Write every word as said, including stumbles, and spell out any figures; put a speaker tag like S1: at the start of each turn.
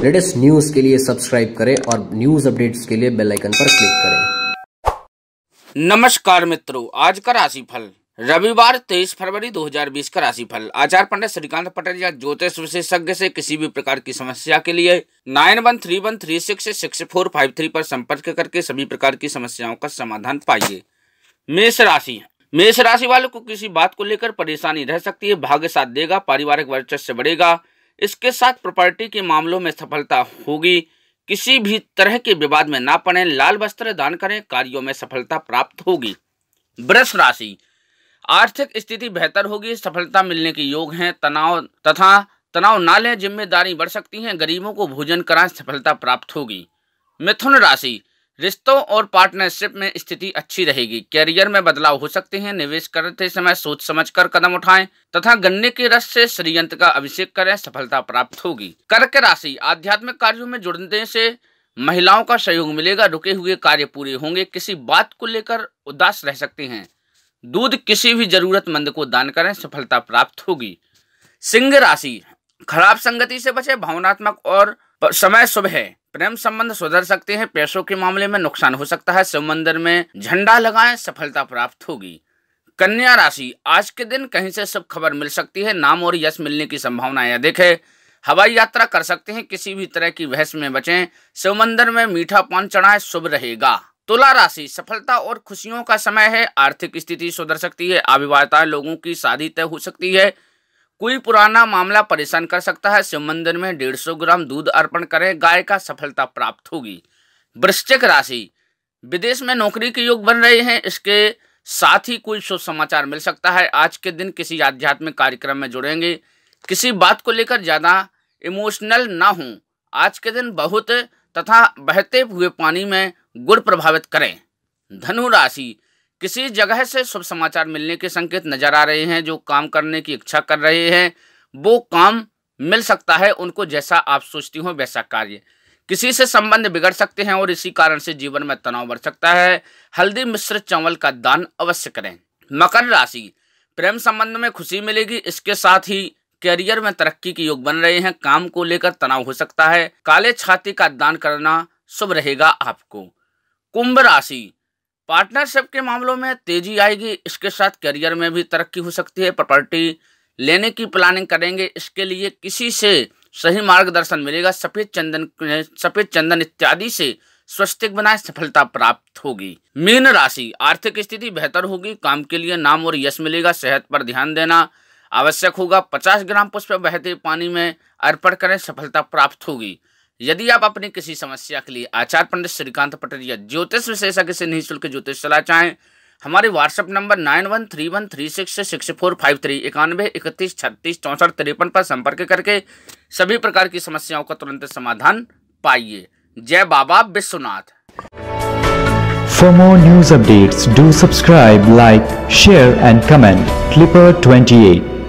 S1: Latest news के लिए subscribe करें और न्यूज अपडेट्स के लिए बेल आइकन पर क्लिक करें।
S2: नमस्कार मित्रों, आज का राशिफल रविवार तेईस फरवरी दो हज़ार बीस का राशिफल। आचार्य पंडित श्रीकांत पटेल या ज्योतिष विशेषज्ञ से किसी भी प्रकार की समस्या के लिए nine one three one three six six four five three पर संपर्क करके सभी प्रकार की समस्याओं का समाधान पाइए। मेष राशि मेष राशि वालों को किसी बात को लेकर परेशानी रह सकती है। भाग्य साथ देगा, पारिवारिक वर्चस्व बढ़ेगा। इसके साथ प्रॉपर्टी के मामलों में सफलता होगी। किसी भी तरह के विवाद में ना पड़ें। लाल वस्त्र दान करें, कार्यों में सफलता प्राप्त होगी। वृष राशि आर्थिक स्थिति बेहतर होगी, सफलता मिलने के योग हैं। तनाव तथा तनाव ना लें, जिम्मेदारी बढ़ सकती हैं। गरीबों को भोजन कराएं, सफलता प्राप्त होगी। मिथुन राशि रिश्तों और पार्टनरशिप में स्थिति अच्छी रहेगी। कैरियर में बदलाव हो सकते हैं। निवेश करते समय सोच समझकर कदम उठाएं तथा गन्ने के रस से श्रीयंत्र का अभिषेक करें, सफलता प्राप्त होगी। कर्क राशि आध्यात्मिक कार्यों में जुड़ने से महिलाओं का सहयोग मिलेगा। रुके हुए कार्य पूरे होंगे। किसी बात को लेकर उदास रह सकते हैं। दूध किसी भी जरूरतमंद को दान करें, सफलता प्राप्त होगी। सिंह राशि खराब संगति से बचे। भावनात्मक और समय शुभ है। प्रेम संबंध सुधर सकते हैं। पैसों के मामले में नुकसान हो सकता है। शिव मंदिर में झंडा लगाएं, सफलता प्राप्त होगी। कन्या राशि आज के दिन कहीं से शुभ खबर मिल सकती है। नाम और यश मिलने की संभावनाएं अधिक है। हवाई यात्रा कर सकते हैं। किसी भी तरह की बहस में बचें। शिव मंदिर में मीठा पान चढ़ाएं, शुभ रहेगा। तुला राशि सफलता और खुशियों का समय है। आर्थिक स्थिति सुधर सकती है। अविवाहिता लोगों की शादी तय हो सकती है। कोई पुराना मामला परेशान कर सकता है। शिव मंदिर में डेढ़ सौ ग्राम दूध अर्पण करें, गाय का सफलता प्राप्त होगी। वृश्चिक राशि विदेश में नौकरी के योग बन रहे हैं। इसके साथ ही कोई शुभ समाचार मिल सकता है। आज के दिन किसी आध्यात्मिक कार्यक्रम में जुड़ेंगे। किसी बात को लेकर ज्यादा इमोशनल ना हो। आज के दिन बहुत तथा बहते हुए पानी में गुड़ प्रभावित करें। धनु राशि किसी जगह से शुभ समाचार मिलने के संकेत नजर आ रहे हैं। जो काम करने की इच्छा कर रहे हैं वो काम मिल सकता है। उनको जैसा आप सोचती हो वैसा कार्य। किसी से संबंध बिगड़ सकते हैं और इसी कारण से जीवन में तनाव बढ़ सकता है। हल्दी मिश्रित चावल का दान अवश्य करें। मकर राशि प्रेम संबंध में खुशी मिलेगी। इसके साथ ही कैरियर में तरक्की के योग बन रहे हैं। काम को लेकर तनाव हो सकता है। काले छाती का दान करना शुभ रहेगा आपको। कुंभ राशि पार्टनरशिप के मामलों में तेजी आएगी। इसके साथ करियर में भी तरक्की हो सकती है। प्रॉपर्टी लेने की प्लानिंग करेंगे। इसके लिए किसी से सही मार्गदर्शन मिलेगा। सफेद चंदन सफेद चंदन इत्यादि से स्वस्तिक बनाए, सफलता प्राप्त होगी। मीन राशि आर्थिक स्थिति बेहतर होगी। काम के लिए नाम और यश मिलेगा। सेहत पर ध्यान देना आवश्यक होगा। पचास ग्राम पुष्प बहते पानी में अर्पण करें, सफलता प्राप्त होगी। यदि आप अपनी किसी समस्या के लिए आचार्य पंडित श्रीकांत पटेल या ज्योतिष विशेषज्ञ से निःशुल्क ज्योतिष सलाह चाहें, हमारे WhatsApp number nine one three one three six six four five three इक्यानवे इकतीस छत्तीस चौंसठ तिरपन पर संपर्क करके सभी प्रकार की समस्याओं का तुरंत समाधान पाइए। जय बाबा Vishwanath.
S3: For more news updates, do subscribe, like, share and comment. Clipper twenty-eight